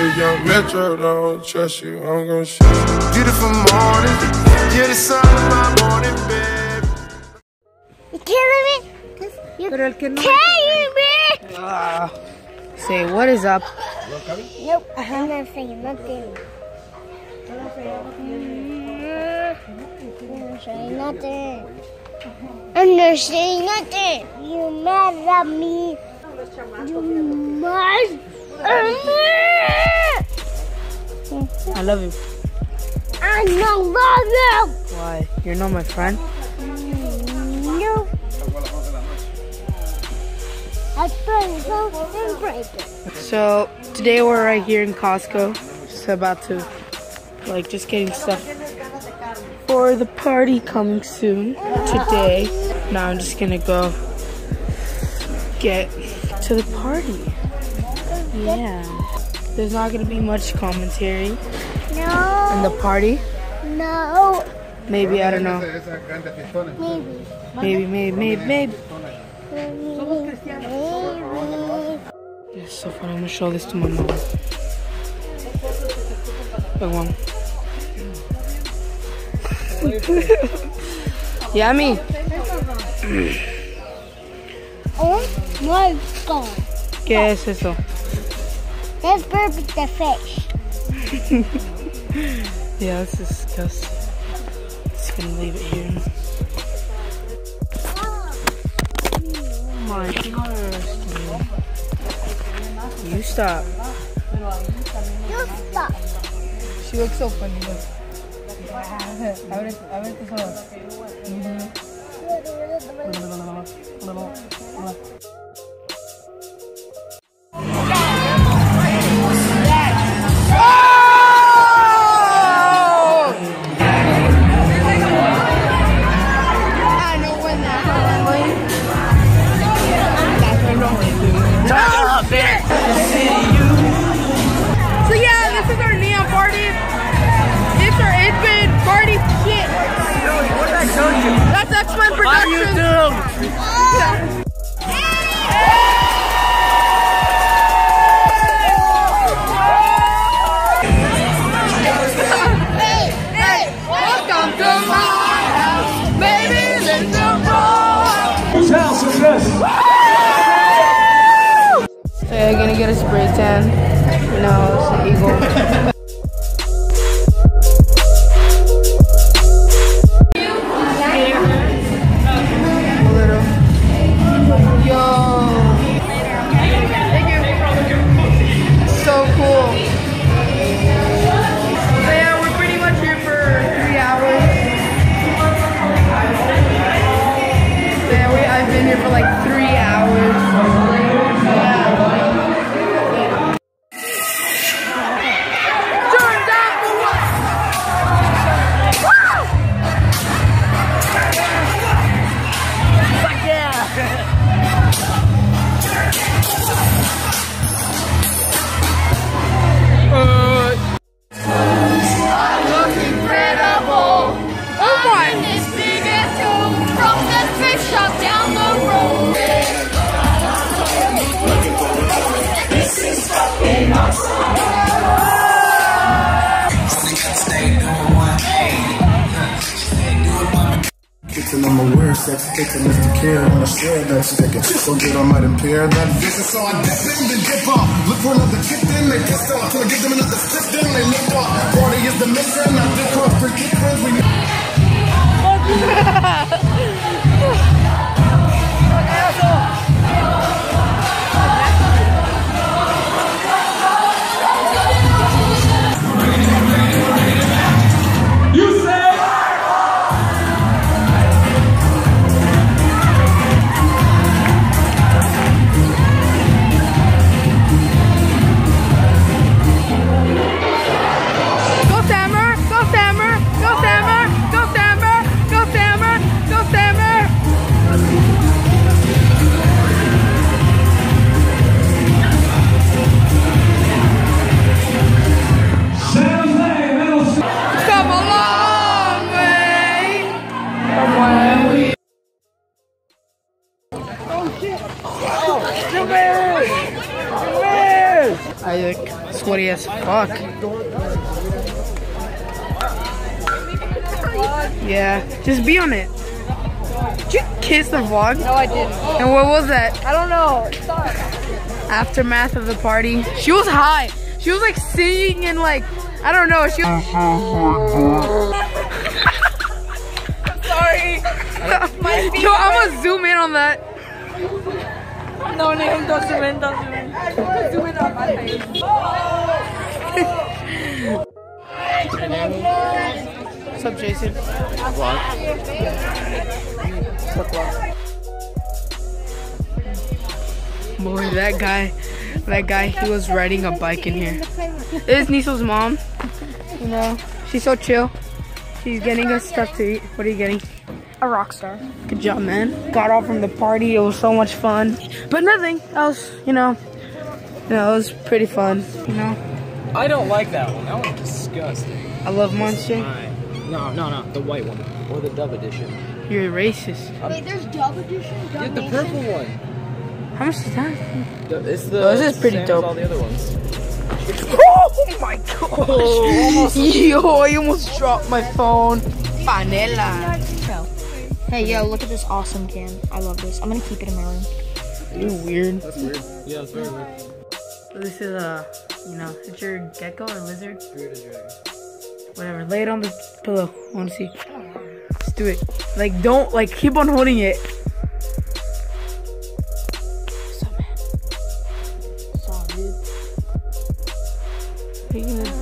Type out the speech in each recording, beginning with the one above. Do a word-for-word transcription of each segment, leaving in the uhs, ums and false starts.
If young Metro don't trust you, I'm gonna shoot you. Beautiful morning, you're the sun of my morning, babe. You killing me? You killing me? Uh, say what is up? Nope, I'm not saying nothing. I'm not saying nothing. I'm not saying nothing. You mad at me? You mad at me? I love you. I don't love you. Why? You're not my friend? No. I friend go and break it. So today we're right here in Costco. Just about to like just getting stuff for the party coming soon today. Now I'm just gonna go get to the party. Yeah. There's not gonna be much commentary No. in the party. No. Maybe, I don't know. Maybe. Maybe, maybe, maybe, maybe. Maybe. Yeah, so fun. I'm gonna show this to my mom. Look, mom. Yummy. Oh my God. ¿Qué es eso? That's perfect the fish. Yeah, that's disgusting. Just gonna leave it here. Oh my gosh. You stop. You stop. She looks so funny. Look. A ver, a ver tus ojos. So yeah, this is our neon party. It's our eighth grade party shit. What did I show you? That's X-Men Productions. YouTube. Hey, hey, Welcome to my house, baby, in the road. Whose house is this? So yeah, gonna get a spray tan. You know, it's an eagle. A little. Yo. Thank you. So cool. So yeah, we're pretty much here for three hours. So yeah, we, I've been here for like three hours. Kitten on my word, sex kitten is the kill. On a share that's sticking. So good I might impair that vision. So I dip in, then dip off. Look for another kitten, they pissed off. Till I give them another stick, then they lift off. Party is the mission. I did cross three kittens. We Go Sammer! Go Sammer! Go Sammer! Go Sammer! Go Sammer! Sweaty as fuck. Yeah, just be on it. Did you kiss the vlog? No, I didn't. And what was that? I don't know. Aftermath of the party. She was high. She was like singing and like, I don't know. She was... Sorry. Yo, I'm gonna zoom in on that. No, Nisim, don't zoom in, don't zoom in. I want to zoom in on my face. What's up, Jason? Boy, that guy, that guy, he was riding a bike in here. This is Niso's mom. You know, she's so chill. She's getting us stuff to eat. What are you getting? A rock star. Good job, man. Got off from the party. It was so much fun. But nothing else, you know. You know, it was pretty fun, you know. I don't like that one. That one's disgusting. I love Monster. No, no, no. The white one. Or the Dove edition. You're a racist. Wait, there's Dove edition? Yeah, the purple one. How much is that? The, it's the Oh, this is pretty same dope. as all the other ones. Oh my gosh. Yo, I almost dropped my phone. Panela. Hey, yo, look at this awesome can. I love this. I'm gonna keep it in my room. You're weird. That's weird. Yeah, that's very weird. So this is a, you know, it's your gecko or lizard? Bearded dragon. Whatever. Lay it on the pillow. I want to see. Just do it. Like, don't, like, keep on holding it. What's up, man? What's up, dude? What are you gonna...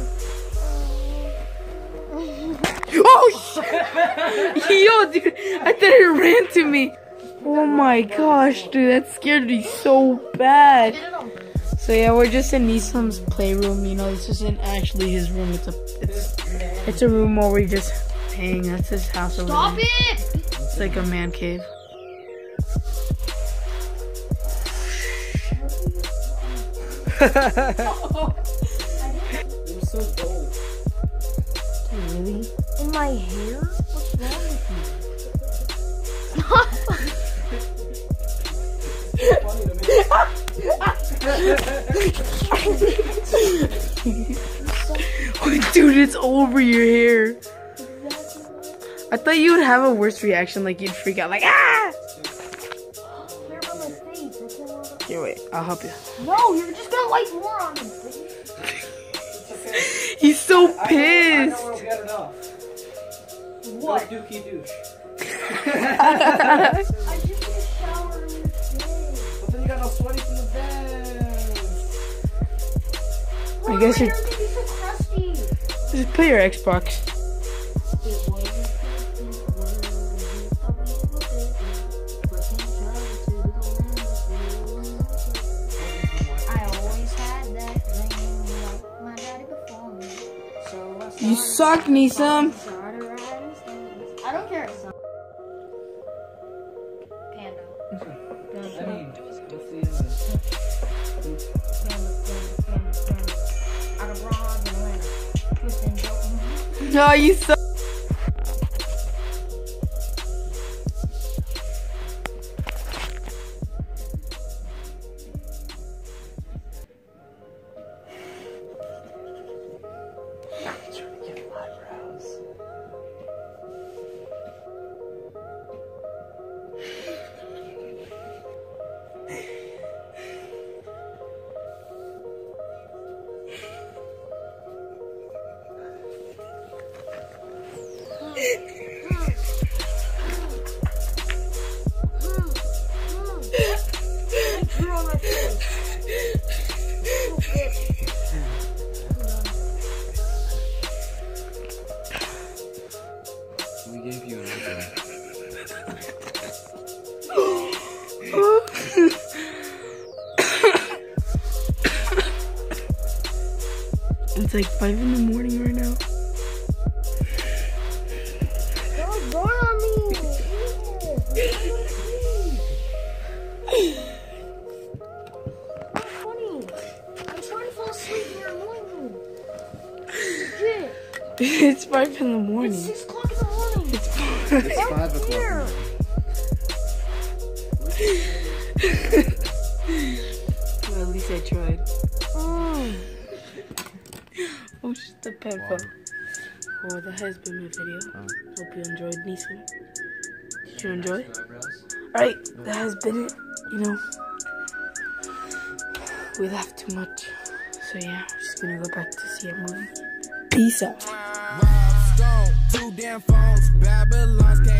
Oh, shit! Yo, dude, I thought it ran to me. Oh my gosh, dude, that scared me so bad. So yeah, we're just in Nisim's playroom. You know, this isn't actually his room. It's a, it's, it's a room where we just hang. That's his house over Stop there. it! It's like a man cave. It was so dull. Really? In my hair? What's wrong with Dude, it's over your hair. I thought you would have a worse reaction, like you'd freak out, like ah! Here, wait, I'll help you. No, you're just gonna light more on him. He's so I pissed. know we'll get enough. What? No dookie douche. I just need a shower in your face. But then you got no sweaty from the bed. I guess Why you're. are they so crusty? Just play your Xbox. You suck, Nisim. I don't care. Son. Panda. I mean, what's the end No, you suck. We gave you an idea. It's like five in the morning right now. Don't run on me. That's funny. I'm trying to fall asleep and you're annoying me. Legit. It's five in the morning. It's six o'clock in the morning. It's five o'clock. Here. Well, at least I tried. Mm. Push the pen phone. Well, that has been my video. Oh. Hope you enjoyed, Nisim. Did you enjoy? Alright, that has been it. You know, we laughed too much. So yeah, we're just gonna go back to see a movie. Peace out. Two damn phones, Babylon's came.